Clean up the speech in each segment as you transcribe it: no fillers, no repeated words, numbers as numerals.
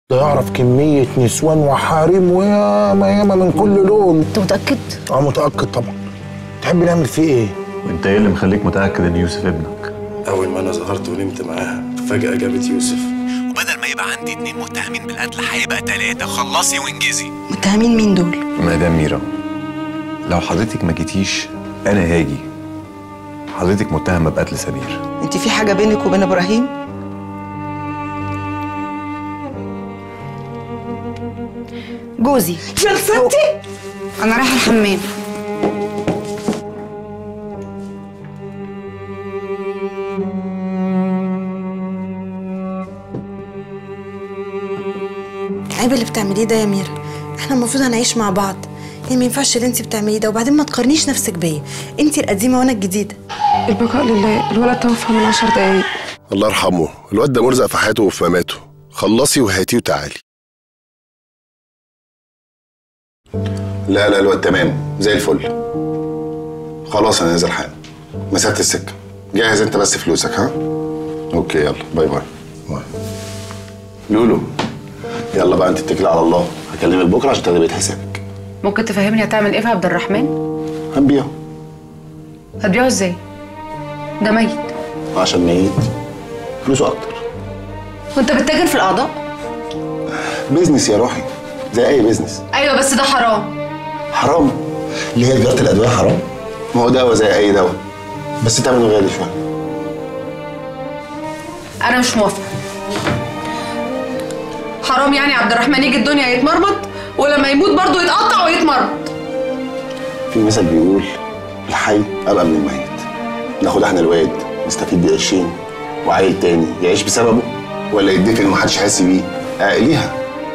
ده يعرف كمية نسوان وحريم وياما ياما من كل لون. انت متأكد؟ متأكد طبعا. تحب نعمل فيه ايه؟ وانت ايه اللي مخليك متأكد ان يوسف ابنك؟ أول ما أنا ظهرت ونمت معاها فجأة جابت يوسف. وبدل ما يبقى عندي 2 متهمين بالقتل هيبقى 3. خلصي وانجزي. متهمين مين دول؟ مدام ميرا، لو حضرتك ما جيتيش انا هاجي. حضرتك متهمه بقتل سمير. انت في حاجة بينك وبين ابراهيم؟ جوزي. يا ستي انا رايحة الحمام. عيب اللي بتعمليه ده يا ميرا، احنا المفروض هنعيش مع بعض، يعني ما ينفعش اللي انت بتعمليه ده، وبعدين ما تقارنيش نفسك بيا، انت القديمه وانا الجديده. البقاء لله، الولد توفى من 10 دقايق. الله يرحمه، الواد ده مرزق في حياته وفي مماته. خلصي وهاتيه وتعالي. لا الواد تمام زي الفل. خلاص انا نازل حالا، مسافه السكه. جهز انت بس فلوسك. ها اوكي يلا باي باي. لولو يلا بقى انت اتكلي على الله، هكلمك بكره عشان تاخدي بقيه حسابك. ممكن تفهمني هتعمل ايه في عبد الرحمن؟ هنبيعه. هتبيعه ازاي؟ ده ميت. عشان ميت فلوسه اكتر. وانت بتتاجر في الاعضاء؟ بيزنس يا روحي، زي اي بيزنس. ايوه بس ده حرام. حرام؟ اللي هي تجاره الادويه حرام؟ ما هو دواء زي اي دواء، بس ثمنه غالي شويه. انا مش موافقه. حرام يعني عبد الرحمن يجي الدنيا يتمرمط ولما يموت برضه يتقطع ويتمرمط. في مثل بيقول الحي ابقى من الميت. ناخد احنا الواد نستفيد بقرشين وعيل تاني يعيش بسببه، ولا يدفن ومحدش يحس بيه؟ اعقليها.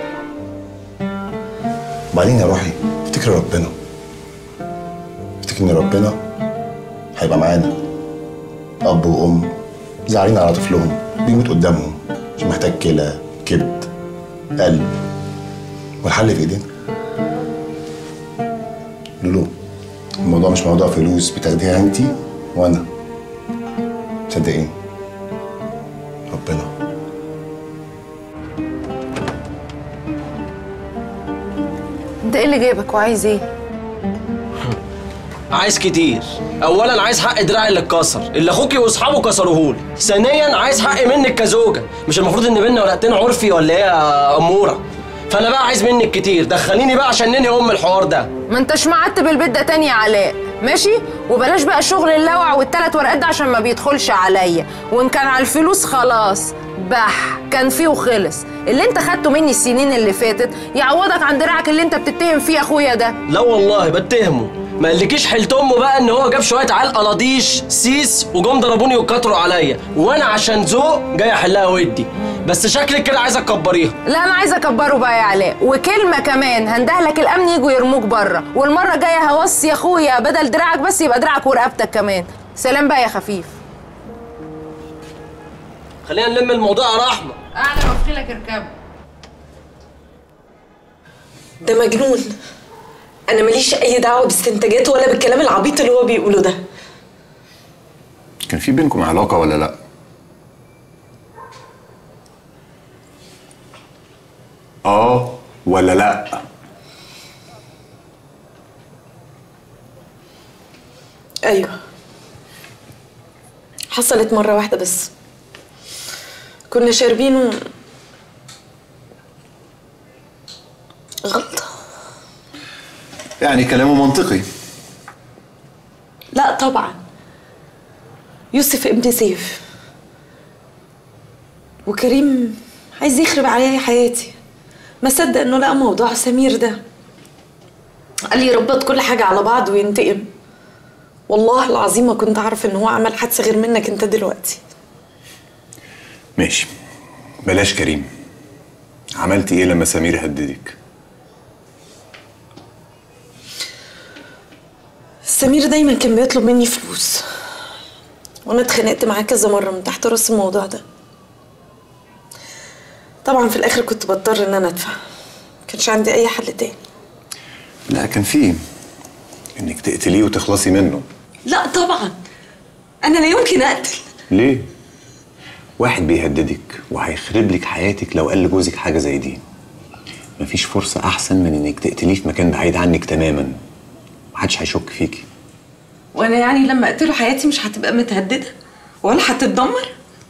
وبعدين يا روحي افتكري ربنا، افتكري ان ربنا هيبقى معانا. اب وام زعلانين على طفلهم بيموت قدامهم، مش محتاج كلى، كبد، قلب، والحل في ايدينا. لولو الموضوع مش موضوع فلوس بتاخديها انتي وانا، صدقيني ربنا. انت ايه اللي جايبك وعايز ايه؟ عايز كتير. اولا عايز حق دراعي اللي اتكسر، اللي اخوكي واصحابه كسروهولي. ثانيا عايز حق منك كزوجه، مش المفروض ان بينا ورقتين عرفي ولا ايه يا اموره؟ فانا بقى عايز منك كتير، دخليني بقى عشان ننهي الحوار ده. ما انتش معتب البيت ده تاني يا علاء، ماشي؟ وبلاش بقى شغل اللوع والثلاث ورقات ده عشان ما بيدخلش عليا، وان كان على الفلوس خلاص بح كان فيه وخلص. اللي انت خدته مني السنين اللي فاتت يعوضك عن دراعك اللي انت بتتهم فيه اخويا ده. لا والله بتهمه، ما قالكيش حيلت امه بقى ان هو جاب شويه عيال قلاضيش سيس وجم ضربوني وكتروا عليا، وانا عشان ذوق جاي احلها ودي. بس شكلك كده عايزه تكبريها. لا انا عايزه اكبره بقى يا علاء، وكلمه كمان هندهلك الامن يجوا يرموك بره، والمره الجايه هوصي اخويا بدل دراعك بس يبقى دراعك ورقبتك كمان. سلام بقى يا خفيف. خلينا نلم الموضوع يا رحمه. اعلى وافخلك اركبه. ده مجنون، انا ماليش اي دعوه باستنتاجاته ولا بالكلام العبيط اللي هو بيقوله ده. كان في بينكم علاقه ولا لا؟ ولا لا؟ ايوه حصلت مره واحده بس، كنا شاربين غلطه. يعني كلامه منطقي. لا طبعا، يوسف ابن سيف وكريم عايز يخرب عليا حياتي، ما صدق انه لقى موضوع سمير ده، قال لي ربط كل حاجه على بعض وينتقم. والله العظيم ما كنت اعرف ان هو عمل حادثه غير منك انت دلوقتي. ماشي بلاش كريم، عملتي ايه لما سمير هددك؟ سمير دايما كان بيطلب مني فلوس، وانا اتخانقت معاه كذا مره من تحت راس الموضوع ده. طبعا في الاخر كنت بضطر ان انا ادفع، مكانش عندي اي حل تاني. لا كان فيه انك تقتليه وتخلصي منه. لا طبعا، انا لا يمكن اقتل. ليه؟ واحد بيهددك وهيخرب لك حياتك لو قال لجوزك حاجه زي دي. مفيش فرصه احسن من انك تقتليه في مكان بعيد عنك تماما، محدش هيشك فيكي. وانا يعني لما اقتله حياتي مش هتبقى متهدده ولا هتتدمر؟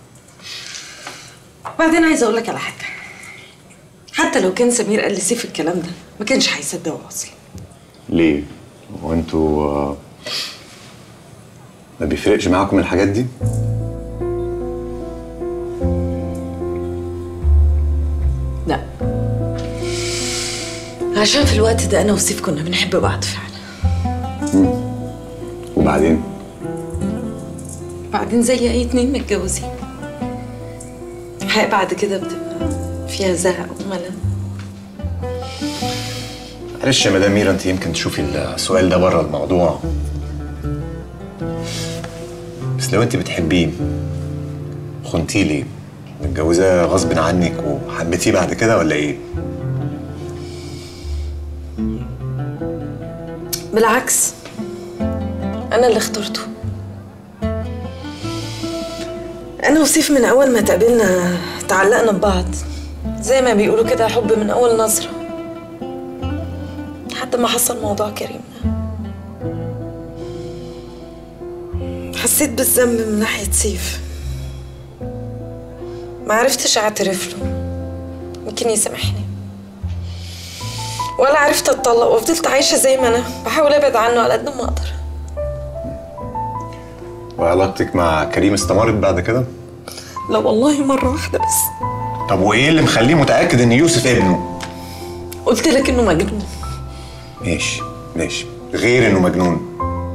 بعدين عايزه اقول لك على حاجه، حتى لو كان سمير قال لسيف الكلام ده ما كانش هيصدقه اصلا. ليه؟ هو انتوا ما بيفرقش معاكم الحاجات دي؟ لا، عشان في الوقت ده انا وسيف كنا بنحب بعض فعلا. وبعدين؟ بعدين زي اي اتنين متجوزين، الحياة بعد كده بتبقى فيها زهق وملل. معلش يا مدام ميرا، انت يمكن تشوفي السؤال ده بره الموضوع، بس لو انت بتحبيه خنتيه ليه؟ متجوزاه غصب عنك وحبيتيه بعد كده ولا ايه؟ بالعكس، انا اللي اخترته. انا وسيف من اول ما تقابلنا تعلقنا ببعض، زي ما بيقولوا كده حب من اول نظرة، لحد ما حصل موضوع كريم. حسيت بالذنب من ناحية سيف، ما عرفتش اعترف له يمكن يسامحني، ولا عرفت اتطلق، وفضلت عايشة زي ما انا بحاول ابعد عنه على قد ما اقدر. وعلاقتك مع كريم استمرت بعد كده؟ لا والله مرة واحدة بس. طب وايه اللي مخليه متأكد ان يوسف ابنه؟ قلت لك انه مجنون. ماشي، غير انه مجنون.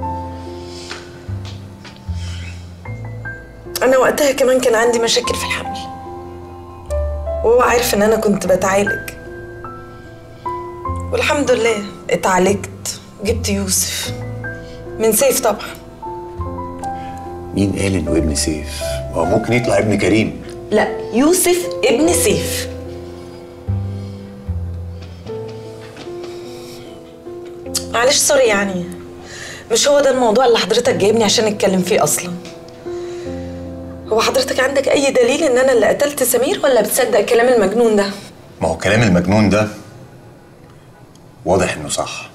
انا وقتها كمان كان عندي مشاكل في الحمل، وهو عارف ان انا كنت بتعالج، والحمد لله اتعالجت وجبت يوسف من سيف طبعا. مين قال انه ابن سيف؟ هو ممكن يطلع ابن كريم. لا، يوسف ابن سيف. معلش سوري، يعني مش هو ده الموضوع اللي حضرتك جايبني عشان اتكلم فيه اصلا. هو حضرتك عندك اي دليل ان انا اللي قتلت سمير، ولا بتصدق كلام المجنون ده؟ ما هو كلام المجنون ده واضح انه صح.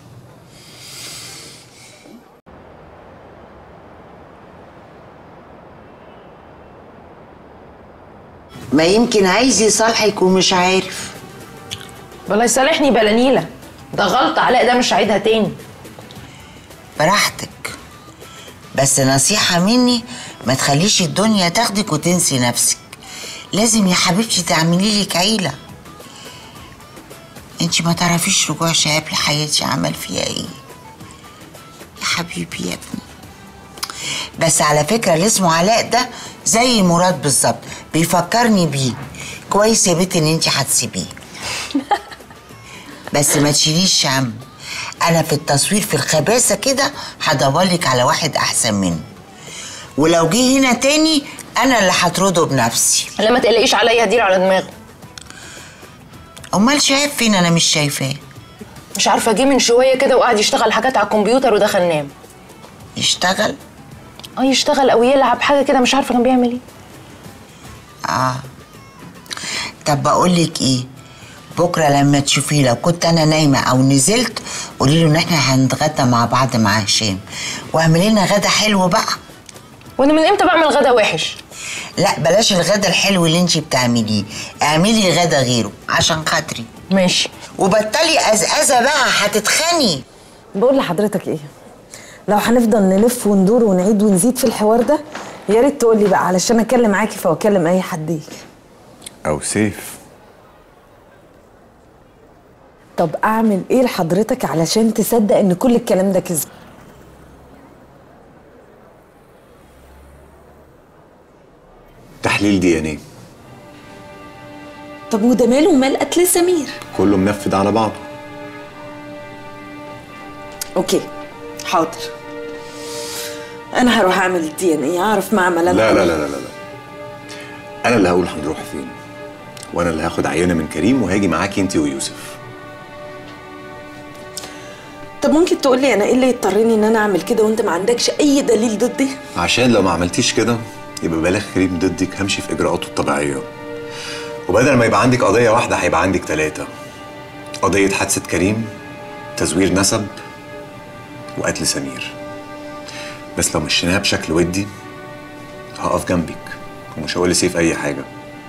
ما يمكن عايز يصالحك ومش عارف. والله يصالحني بلا نيلة، ده غلطة علاء، ده مش هعيدها تاني. براحتك، بس نصيحة مني، ما تخليش الدنيا تاخدك وتنسي نفسك. لازم يا حبيبتي تعملي لك عيلة. انت ما تعرفيش رجوع شهاب لحياتي عمل فيها ايه يا حبيبي يا ابني. بس على فكرة اللي اسمه علاء ده زي مراد بالظبط، بيفكرني بيه. كويس يا بنتي ان انت هتسيبيه. بس ما تشيليش هم، انا في التصوير في الخباثة كده هدورلك على واحد احسن منه، ولو جه هنا تاني انا اللي هطرده بنفسي. لا ما تقلقيش عليا، هدير على دماغه. امال شايف فين؟ انا مش شايفاه. مش عارفه، جه من شويه كده وقعد يشتغل حاجات على الكمبيوتر ودخل نام. يشتغل؟ يشتغل او يلعب حاجه كده، مش عارفه كان بيعمل ايه. طب بقول لك ايه، بكره لما تشوفيه لو كنت انا نايمه او نزلت قولي له ان احنا هنتغدى مع بعض مع هشام، واعملي لنا غدا حلو بقى. وانا من امتى بعمل غدا وحش؟ لا بلاش الغدا الحلو اللي انتي بتعمليه، اعملي غدا غيره عشان خاطري. ماشي. وبطلي ازازه بقى هتتخني. بقول لحضرتك ايه، لو هنفضل نلف وندور ونعيد ونزيد في الحوار ده، يا ريت تقولي بقى علشان اتكلم معاكي فاكلم اي حد يجي. او سيف. طب اعمل ايه لحضرتك علشان تصدق ان كل الكلام ده كذب؟ تحليل DNA. طب وده ماله ومال قتل سمير؟ كله منفذ على بعضه. اوكي حاضر، انا هروح اعمل DNA، اعرف معمل انا. لا لا لا لا لا، انا اللي هقول هنروح فين، وانا اللي هاخد عينه من كريم وهاجي معاكي انت ويوسف. طب ممكن تقولي انا ايه اللي يضطرني ان انا اعمل كده وانت ما عندكش اي دليل ضدي؟ عشان لو ما عملتيش كده يبقى بلاغ كريم ضدك همشي في اجراءاته الطبيعيه. وبدل ما يبقى عندك قضيه واحده هيبقى عندك 3. قضيه حادثه كريم، تزوير نسب، وقتل سمير. بس لو مشيناها بشكل ودي هقف جنبك ومش هقول لسيف اي حاجه.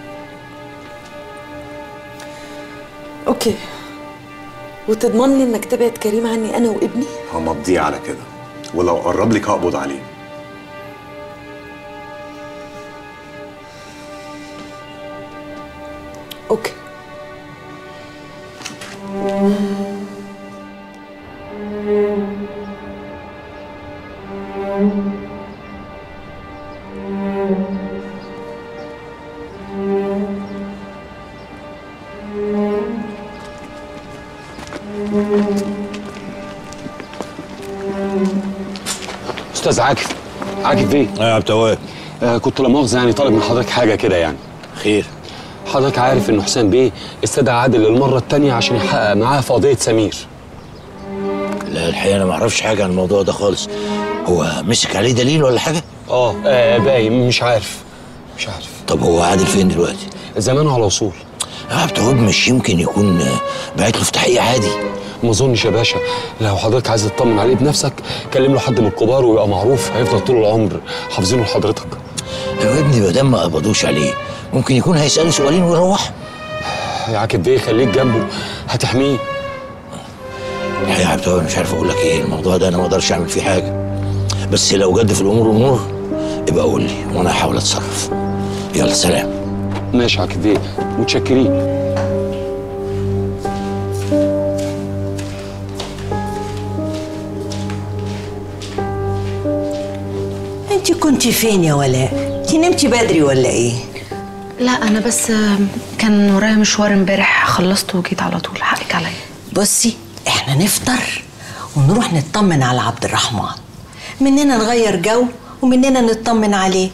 اوكي. وتضمن لي انك تبعد كريم عني انا وابني؟ همضيه على كده، ولو قرب لك هقبض عليه. اوكي. استاذ عاكف بيه. يا عبد التواب. كنت لا مؤاخذه يعني طالب من حضرتك حاجه كده يعني. خير. حضرتك عارف ان حسام بيه استدعى عادل للمره الثانيه عشان يحقق معاه في قضيه سمير. لا الحقيقه انا ما اعرفش حاجه عن الموضوع ده خالص. هو مسك عليه دليل ولا حاجه؟ باين مش عارف. طب هو عادل فين دلوقتي؟ زمانه على وصول. يا عبد التواب مش يمكن يكون بعت له في تحقيق عادي؟ ما اظنش يا باشا. لو حضرتك عايز تطمن عليه بنفسك كلم له حد من الكبار ويبقى معروف، هيفضل طول العمر حافظينه لحضرتك. يا ابني ما دام ما قبضوش عليه ممكن يكون هيسأله سؤالين ويروح. يا عاكف بيه خليك جنبه هتحميه. الحقيقه يا عبد التواب مش عارف اقول لك ايه، الموضوع ده انا ما اقدرش اعمل فيه حاجه. بس لو جد في الامور يبقى قول لي وانا هحاول اتصرف. يلا سلام. ماشي يا عاكف بيه، متشكرين. انت كنتي فين يا ولاء؟ انت نمتي بدري ولا ايه؟ لا انا بس كان ورايا مشوار امبارح خلصته وجيت على طول. حقك عليا. بصي احنا نفطر ونروح نطمن على عبد الرحمن، مننا نغير جو ومننا نطمن عليه.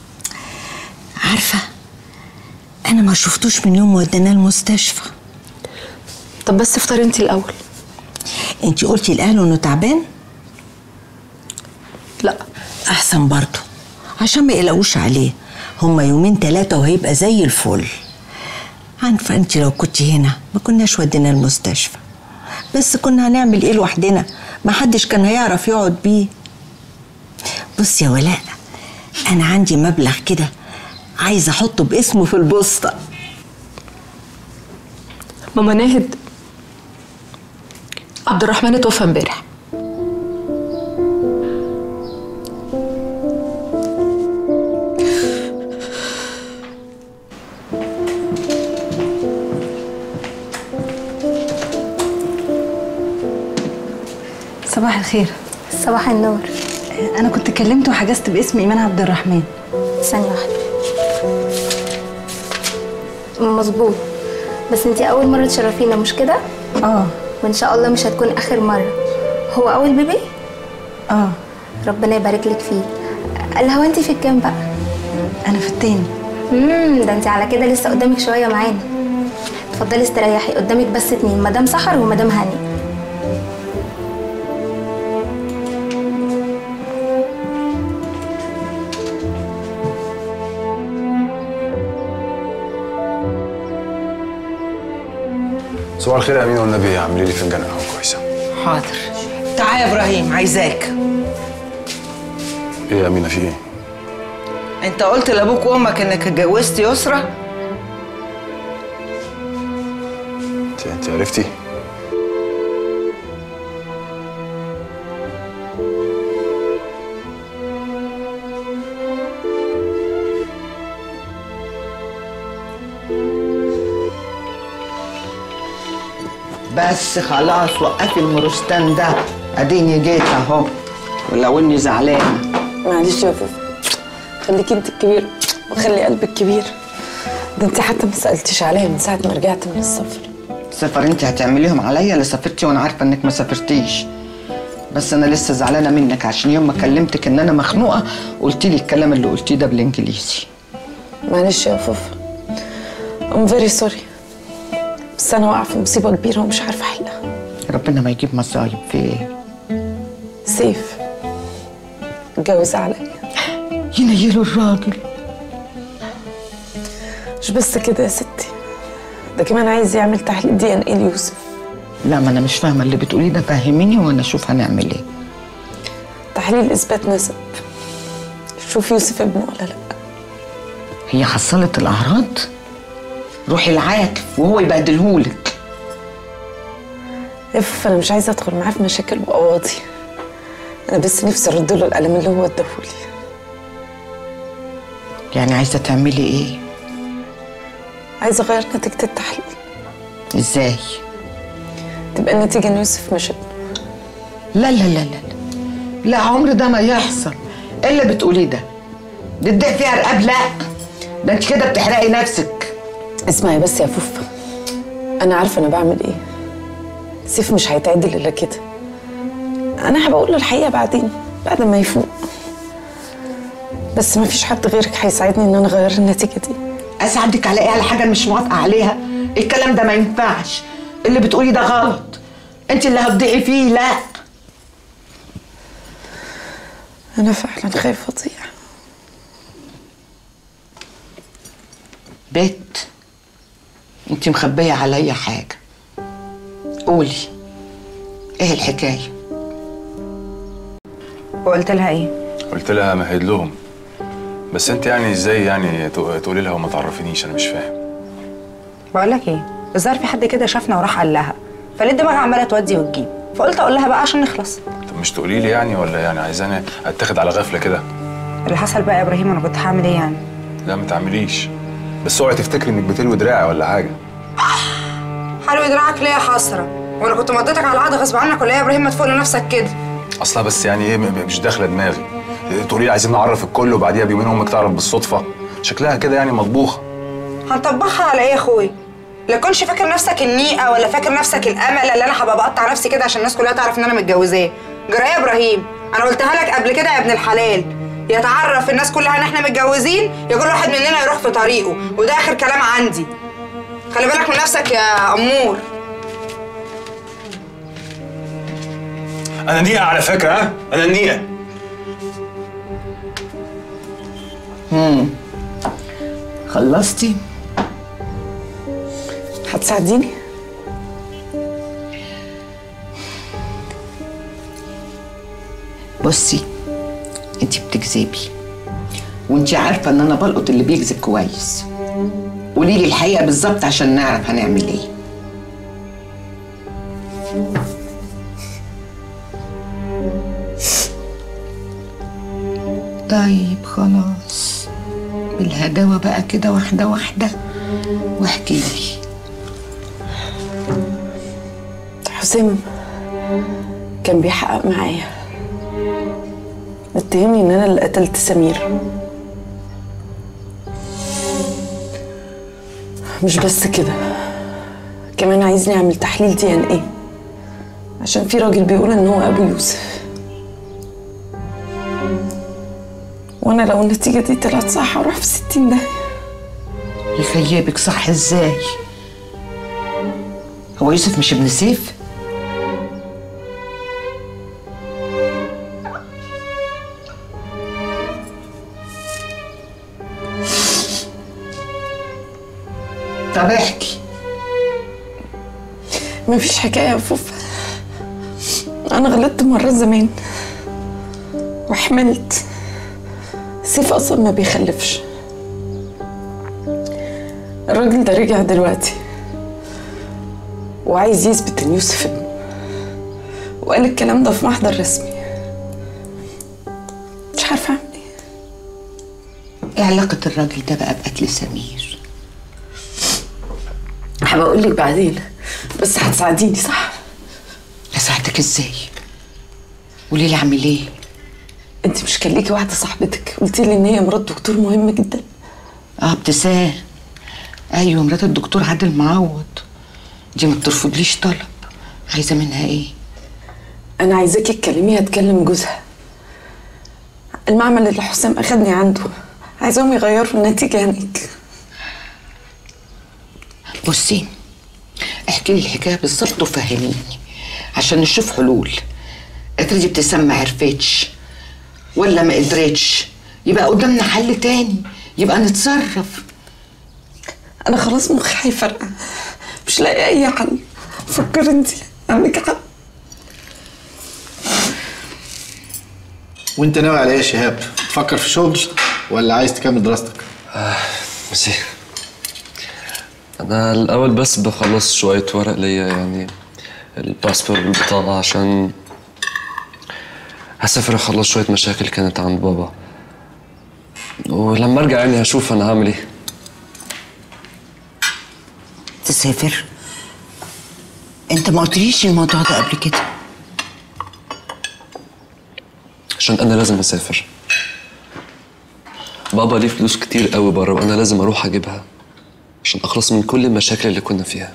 عارفه انا ما شفتوش من يوم وديناه المستشفى. طب بس افطري انت الاول. انت قلتي لاهله انه تعبان؟ لا احسن برضه عشان ما يقلقوش عليه. هما 2 3 وهيبقى زي الفل. عارفه انت لو كنت هنا ما كناش ودينا المستشفى، بس كنا هنعمل ايه لوحدنا؟ ما حدش كان هيعرف يقعد بيه. بص يا ولاء انا عندي مبلغ كده عايزه احطه باسمه في البوسطه. ماما ناهد، عبد الرحمن اتوفى امبارح. صباح الخير. صباح النور. أنا كنت كلمت وحجزت باسم إيمان عبد الرحمن. ثانية واحدة. مظبوط، بس انتي أول مرة تشرفينا مش كده؟ وإن شاء الله مش هتكون آخر مرة. هو أول بيبي؟ ربنا يبارك لك فيه. اللي هو انتي في الكام بقى؟ أنا في التاني. ده انتي على كده لسه قدامك شوية معانا. اتفضلي استريحي، قدامك بس 2، مدام سحر ومدام هاني. صباح الخير يا امينه والنبي، اعملي لي فنجان قهوه كويسه. حاضر. تعال يا ابراهيم عايزاك. ايه يا امينه في ايه؟ انت قلت لابوك وامك انك اتجوزت يسرى؟ انت عرفتي؟ بس خلاص وقفي المروستان ده، اديني جيت اهو ولو اني زعلانه. معلش يا فوفا، خليكي انت الكبيره وخلي قلبك كبير. ده انت حتى ما سالتيش عليا من ساعه ما رجعت من السفر. سفر انت هتعمليهم عليا؟ لا سافرتي وانا عارفه انك ما سافرتيش، بس انا لسه زعلانه منك عشان يوم ما كلمتك ان انا مخنوقه قلتي لي الكلام اللي قلتيه ده بالانجليزي. معلش يا فوفا، I'm very sorry، بس انا واقعه في مصيبه كبيره ومش عارفه احلها. ربنا ما يجيب مصايب في ايه؟ سيف اتجوز عليا. ينيله الراجل. مش بس كده يا ستي، ده كمان عايز يعمل تحليل DNA ليوسف. لا، ما انا مش فاهمه اللي بتقوليه ده، فهميني وانا اشوف هنعمل ايه. تحليل اثبات نسب، شوف يوسف ابنه ولا لا. هي حصلت الاعراض؟ روحي العاكف وهو يبهدلهولك. انا مش عايزه ادخل معاه في مشاكل وقواضي، انا بس نفسي ارد له القلم اللي هو اداهولي. يعني عايزه تعملي ايه؟ عايزه اغير نتيجه التحليل. ازاي؟ تبقى النتيجه ان يوسف مش ابنه. لا لا لا لا لا، عمر ده ما يحصل. ايه اللي بتقوليه ده؟ تدعي فيها رقاب؟ لا، ده انت كده بتحرقي نفسك. اسمعي بس يا فوفا، انا عارفه انا بعمل ايه. سيف مش هيتعدل الا كده. انا هبقى اقول له الحقيقه بعدين بعد ما يفوق، بس ما فيش حد غيرك هيساعدني ان انا اغير النتيجه دي. اساعدك على ايه؟ على حاجه مش موافقه عليها؟ الكلام ده ما ينفعش، اللي بتقولي ده غلط، انت اللي هتضيعي فيه. لا، انا فعلا خايفه اضيع. بت، انت مخبيه عليا حاجه، قولي ايه الحكايه؟ وقلت لها ايه؟ قلت لها مهد لهم، بس انت يعني ازاي يعني تقولي لها وما تعرفينيش؟ انا مش فاهم. بقول لك ايه، الظاهر في حد كده شافنا وراح قال لها، فليه دماغها عماله تودي وتجيب، فقلت اقول لها بقى عشان نخلص. طب مش تقولي لي يعني، ولا يعني عايزاني اتاخد على غفله كده؟ اللي حصل بقى يا ابراهيم، انا كنت هعمل ايه يعني؟ لا ما تعمليش، بس اوعي تفتكري انك بتلوي دراعي ولا حاجه. حلو دراعك ليه يا حسره؟ وانا كنت مضيتك على القعده غصب عنك ولا ايه يا ابراهيم؟ ما تفوق لنفسك كده. اصلا بس يعني ايه، مش داخله دماغي. تقولي لي عايزين نعرف الكل وبعديها بيومين امك تعرف بالصدفه، شكلها كده يعني مطبوخه. هنطبخها على ايه يا اخوي؟ لا كنش فاكر نفسك النيقه ولا فاكر نفسك الامل اللي انا هبقى بقطع نفسي كده عشان الناس كلها تعرف ان انا متجوزاه. جرى يا ابراهيم، انا قلتها لك قبل كده يا ابن الحلال، يتعرف الناس كلها ان احنا متجوزين، يا كل واحد مننا يروح في طريقه، وده اخر كلام عندي. خلي بالك من نفسك يا امور. انا نيقه على فكره، ها؟ انا النيقه. خلصتي؟ هتساعديني؟ بصي، انت بتكذبي وانت عارفه ان انا بلقط اللي بيكذب كويس. قولي لي الحقيقه بالظبط عشان نعرف هنعمل ايه. طيب خلاص، بالهداوه بقى كده، واحده واحده، واحكي لي. حسام كان بيحقق معايا، اتهمني ان انا اللي قتلت سمير. مش بس كده، كمان عايزني اعمل تحليل DNA عشان في راجل بيقول ان هو ابو يوسف، وانا لو النتيجه دي طلعت صح هروح في 60 داهيه. يخيبك صح ازاي؟ هو يوسف مش ابن سيف؟ طب احكي. مفيش حكايه يا فوفا، انا غلطت مره زمان وحملت. سيف اصلا ما بيخلفش. الراجل ده رجع دلوقتي وعايز يثبت ان يوسف ابنه، وقال الكلام ده في محضر رسمي. مش عارفه اعمل ايه علاقه الراجل ده بقى بقتل سمير؟ هبقى اقول لك بعدين، بس هتساعديني صح؟ اساعدك ازاي؟ قولي لي اعمل ايه؟ انت مش كان ليكي واحده صاحبتك قلتي لي ان هي مرات دكتور مهمه جدا؟ ابتسام، ايوه مرات الدكتور عادل معوض. دي ما بترفضليش طلب، عايزه منها ايه؟ انا عايزاكي تكلميها تكلم جوزها. المعمل اللي حسام اخدني عنده عايزاهم يغيروا النتيجه هناك. بصي، احكي لي الحكايه بالظبط وفهميني عشان نشوف حلول. افرضي ابتسام ما عرفتش ولا ما قدرتش، يبقى قدامنا حل تاني، يبقى نتصرف. انا خلاص مخي هيفرقع، مش لاقي اي حل. فكر انت، عندك حق. وانت ناوي على ايه يا شهاب؟ تفكر في شغل ولا عايز تكمل دراستك؟ ميرسي. انا الاول بس بخلص شويه ورق ليا، يعني الباسبور والبطاقه، عشان هسافر اخلص شويه مشاكل كانت عند بابا، ولما ارجع يعني هشوف انا هعمل ايه. تسافر؟ انت ما قلتليش الموضوع ده قبل كده. عشان انا لازم اسافر. بابا ليه فلوس كتير قوي بره، وانا لازم اروح اجيبها عشان اخلص من كل المشاكل اللي كنا فيها.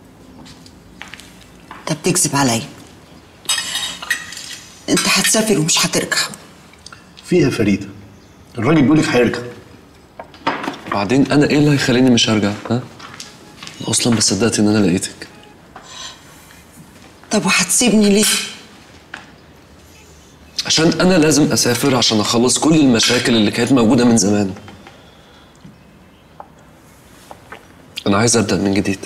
انت بتكذب عليا. انت هتسافر ومش هترجع. فيها فريده، الراجل بيقولك هيرجع. بعدين انا ايه اللي هيخليني مش هرجع؟ ها؟ اصلا ما صدقت ان انا لقيتك. طب وهتسيبني ليه؟ عشان انا لازم اسافر عشان اخلص كل المشاكل اللي كانت موجوده من زمان. انا عايز ابدا من جديد.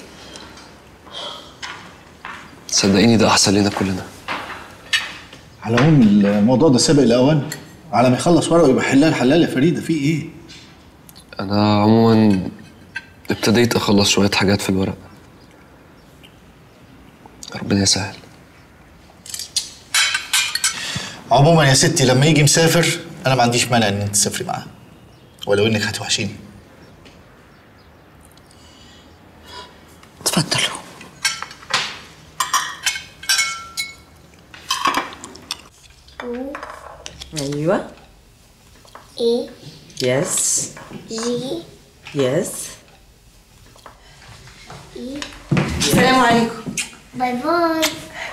صدقيني ده احسن لنا كلنا. على العموم الموضوع ده سابق الاوان، على ما يخلص ورقه يبقى حلال حلال يا فريده. في ايه؟ انا عموما ابتديت اخلص شويه حاجات في الورق. ربنا يسهل. عموما يا ستي لما يجي مسافر انا ما عنديش مانع ان انت تسافري معاه، ولو انك هتوحشيني. اتفضلوا. ايوه. ايه. يس. جي. يس. ايه. السلام عليكم. باي باي.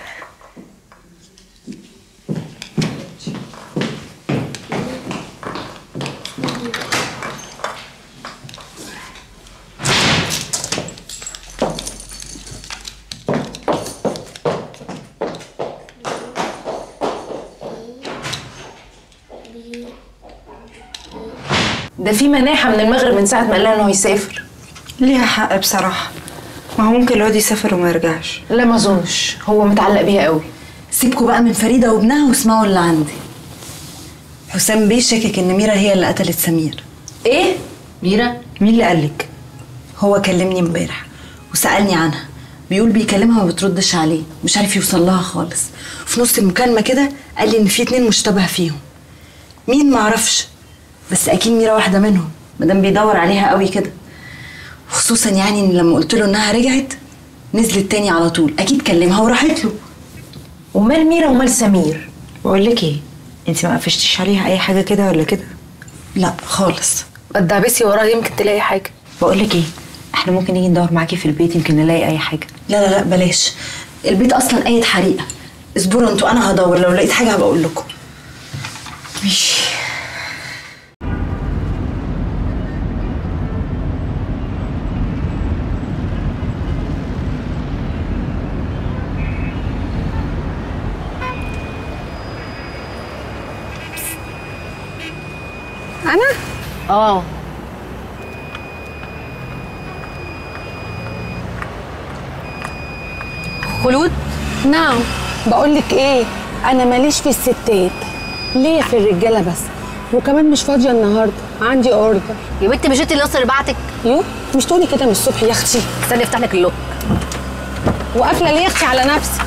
ده في مناحة من المغرب من ساعة ما قال لها انه هيسافر. ليها حق بصراحة، ما هو ممكن الواد يسافر وما يرجعش. لا ما اظنش، هو متعلق بيها قوي. سيبكوا بقى من فريدة وابنها واسمعوا اللي عندي. حسام بيه شاكك ان ميرا هي اللي قتلت سمير. ايه؟ ميرا؟ مين اللي قالك؟ هو كلمني امبارح وسألني عنها، بيقول بيكلمها ما بتردش عليه، مش عارف يوصل لها خالص. في نص المكالمة كده قال لي ان في 2 مشتبه فيهم. مين معرفش، بس اكيد ميرا واحدة منهم مادام بيدور عليها قوي كده. خصوصا يعني ان لما قلت له انها رجعت نزلت تاني على طول، اكيد كلمها وراحت له. ومال ميرا ومال سمير؟ بقول لك ايه، انت ما قفشتيش عليها اي حاجه كده ولا كده؟ لا خالص. اتدعبسي وراها يمكن تلاقي حاجه. بقول لك ايه، احنا ممكن نيجي ندور معاكي في البيت يمكن نلاقي اي حاجه. لا لا لا بلاش، البيت اصلا قايد حريقه. اصبروا انتوا انا هدور، لو لقيت حاجه هبقى اقول لكم. ماشي. انا؟ اه. خلود؟ نعم. بقول لك ايه، انا ماليش في الستات، ليا في الرجاله بس، وكمان مش فاضيه النهارده، عندي اوردر. يا بنت مش انت اللي نصر بعتك؟ يو مش تقولي كده من الصبح يا اختي. استني افتح لك اللوك. وقافله ليه يا اختي على نفسك؟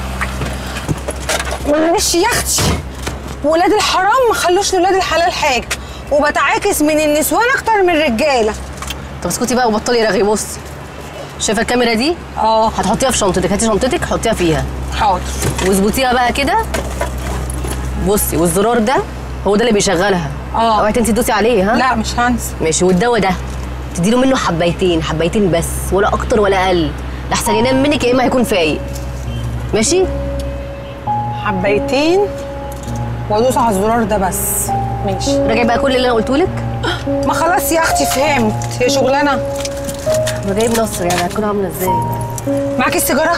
معلش يا اختي، ولاد الحرام ما خلوش لولاد الحلال حاجه، وبتعاكس من النسوان اكتر من الرجاله. طب اسكتي بقى وبطلي رغي. بصي شايفه الكاميرا دي؟ اه. هتحطيها في شنطتك، هاتي شنطتك حطيها فيها. حاضر. واظبطيها بقى كده. بصي والزرار ده هو ده اللي بيشغلها. اه. اوعي تنسي تدوسي عليه. ها؟ لا مش هنسى. ماشي. والدواء ده تديله منه حبايتين بس، ولا اكتر ولا اقل، لحسن ينام منك يا اما هيكون فايق. ماشي؟ حبايتين وادوس على الزرار ده بس. ماشي. راجعي بقى كل اللي انا قلته لك. ما خلاص يا اختي فهمت، هي شغلانه. ما جايب نصر يعني هتكون عامله ازاي؟ معاكي السيجاره؟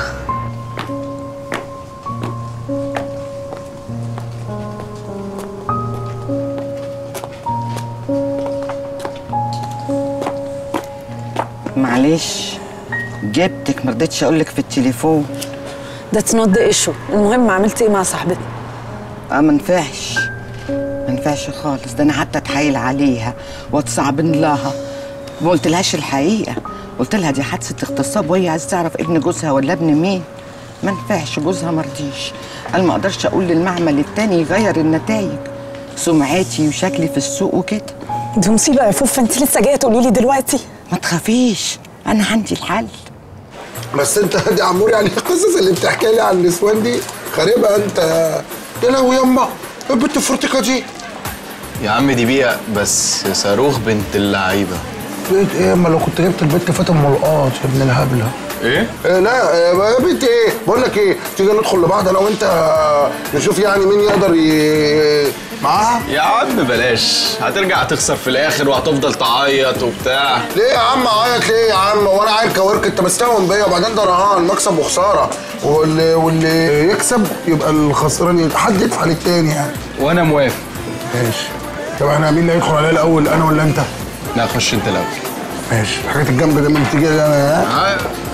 معلش معلش جبتك، ما رضيتش اقول لك في التليفون. That's not the issue. المهم عملت ايه مع صاحبتي؟ ما ينفعش خالص. ده انا حتى اتحايل عليها واتصعبن لها، ما قلتلهاش الحقيقه. قلت لها دي حادثه اغتصاب وهي عايزه تعرف ابن جوزها ولا ابن مين. ما ينفعش، جوزها مرضيش، قال ما اقدرش اقول للمعمل التاني يغير النتائج، سمعتي وشكلي في السوق وكده. دي مصيبه يا فوفا، انت لسه جايه تقولي لي دلوقتي؟ ما تخافيش، انا عندي الحل. بس انت يا عمور يعني القصص اللي بتحكي لي عن النسوان دي خاربه انت. يا لهوي يما، البت الفرتكه دي. يا عم دي بيئة بس صاروخ بنت اللعيبة. بنت ايه؟ اما لو كنت جبت البت فاتن ملقاط يا ابن الهبله. ايه؟ لا يا بنت ايه؟ بقول لك ايه، تيجي ندخل لبعض انا وانت نشوف يعني مين يقدر معاها؟ يا عم بلاش، هترجع تخسر في الاخر وهتفضل تعيط وبتاع. ليه يا عم اعيط ليه يا عم؟ وانا عيل كورك؟ انت مستهون بيا، وبعدين ده رهان مكسب وخساره، واللي يكسب يبقى الخسران حد يدفع للتاني يعني. وانا موافق. ماشي. طب احنا مين اللي هيدخل عليا الاول، انا ولا انت؟ لا خش انت الاول. ماشي. الحاجات الجنب دي ما بتيجي انا. ها؟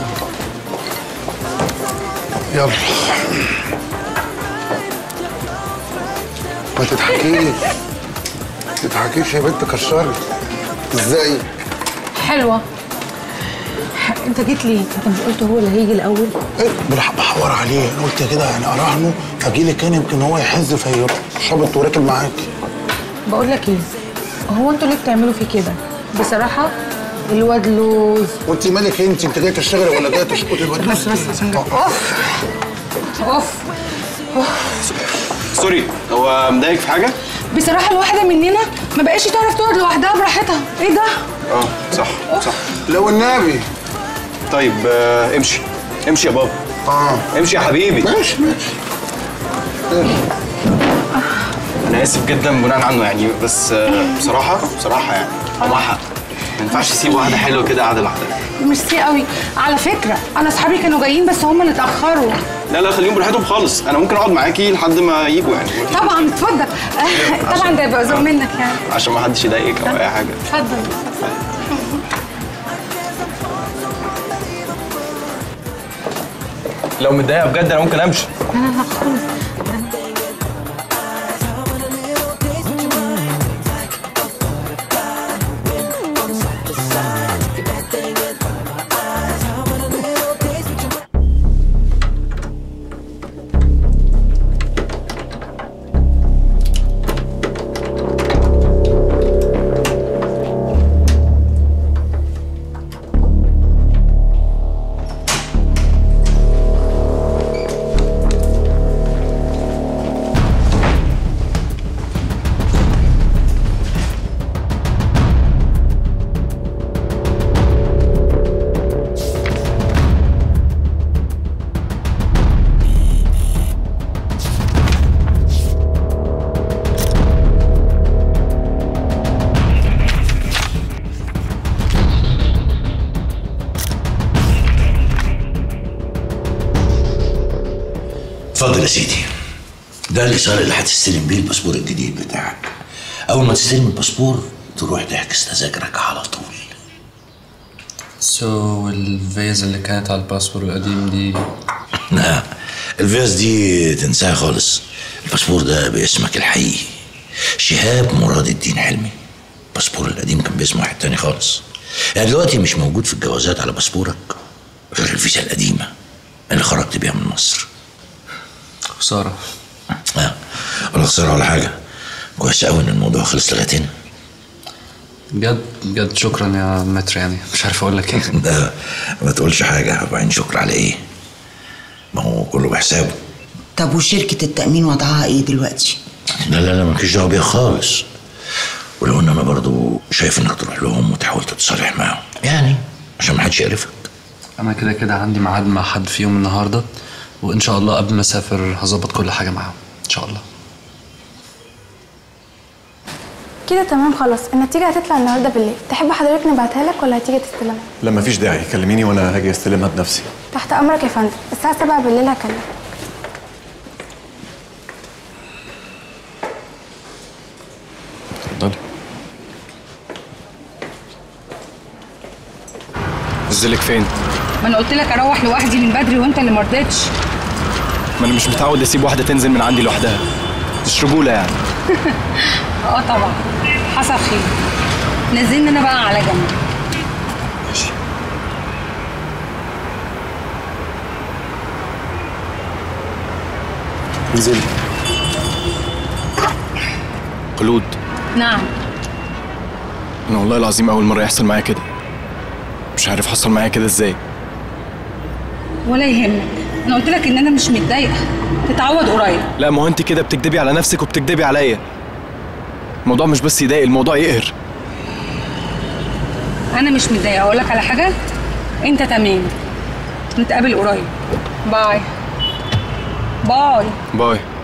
يلا. ما تضحكيش يا بنت، كشري. ازاي؟ حلوه. انت جيت ليه؟ انت مش قلت هو اللي هيجي الاول؟ ايه بحور عليه، انا قلت كده يعني اراهنه فاجي لك كان يمكن هو يحز فيشبط وراكب معاكي. بقول لك ايه، هو انتوا ليه بتعملوا فيه كده؟ بصراحه الواد لوز. وانت مالك انت جايه تشتغلي ولا جايه تشقطي الواد؟ بس اوف. سوري، هو مضايق في حاجة؟ بصراحه الواحده مننا ما بقاش تعرف تقعد لوحدها براحتها. ايه ده؟ صح. لو النبي. طيب امشي يا بابا. امشي يا حبيبي. ماشي. انا اسف جدا بناء عنه يعني، بس بصراحه يعني هو معاه حق. ما ينفعش يسيب واحده حلوه كده قاعده لوحدها. ميرسي قوي. على فكره انا اصحابي كانوا جايين بس هم اللي اتاخروا. لا خليهم براحتهم خالص، انا ممكن اقعد معاكي لحد ما يجوا يعني. طبعا اتفضل. طبعا ده يبقى عزوم منك يعني، عشان ما حدش يضايقك او اي حاجه. اتفضل. لو متضايقه بجد انا ممكن امشي. لا خالص. اتفضل يا سيدي، ده الإيصال اللي هتستلم بيه الباسبور الجديد بتاعك. أول ما تستلم الباسبور تروح تحجز تذاكرك على طول. الفيز اللي كانت على الباسبور القديم دي؟ لا، الفيز دي تنساها خالص. الباسبور ده باسمك الحقيقي، شهاب مراد الدين حلمي. الباسبور القديم كان باسم واحد تاني خالص. يعني دلوقتي مش موجود في الجوازات على باسبورك غير الفيزا القديمة اللي خرجت بيها من مصر. خسارة. ولا خسارة ولا حاجة. كويس قوي ان الموضوع خلص لغاية هنا. بجد شكرا يا متر، يعني مش عارف اقول لك ايه. لا ما تقولش حاجة، وبعدين شكر على ايه؟ ما هو كله بحسابه. طب وشركة التأمين وضعها ايه دلوقتي؟ لا مالكيش دعوة بيها خالص. ولو ان انا برضو شايف انك تروح لهم وتحاول تتصالح معاهم، يعني عشان ما حدش يعرفك. انا كده عندي ميعاد مع حد فيهم النهارده، وان شاء الله قبل ما اسافر هظبط كل حاجه معاهم ان شاء الله. كده تمام خلاص. النتيجة هتطلع النهارده بالليل. تحب حضرتك نبعتها لك ولا هتيجي تستلمها؟ لا مفيش داعي، كلميني وانا هاجي استلمها بنفسي. تحت امرك يا فندم. الساعة 7 بالليل هكلمك. اتفضلي. انزلك فين؟ ما انا قلت لك اروح لوحدي من بدري وانت اللي مرضتش. ما انا مش متعود اسيب واحده تنزل من عندي لوحدها، مش رجوله يعني. اه طبعا، حصل خير. نزلني انا بقى على جنب. ماشي. انزلي. خلود، نعم. انا والله العظيم اول مره يحصل معايا كده، مش عارف حصل معايا كده ازاي. ولا يهمك، انا قلت لك ان انا مش متضايقه، تتعود قريب. لا ما هو انت كده بتكدبي على نفسك وبتكدبي عليا. الموضوع مش بس يضايق، الموضوع يقهر. انا مش متضايقه. اقول لك على حاجه، انت تمام، نتقابل قريب. باي باي باي.